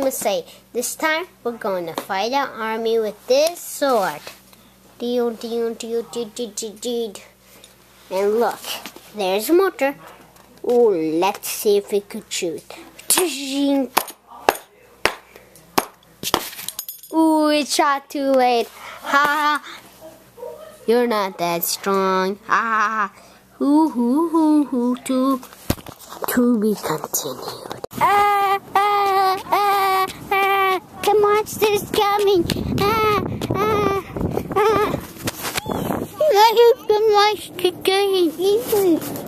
name is Saeed. This time we're going to fight an army with this sword. And look, there's a motor. Oh, let's see if we could shoot. Ooh, it shot too late. Ha! You're not that strong. Ha! To be continued. The monster's coming. The monster coming.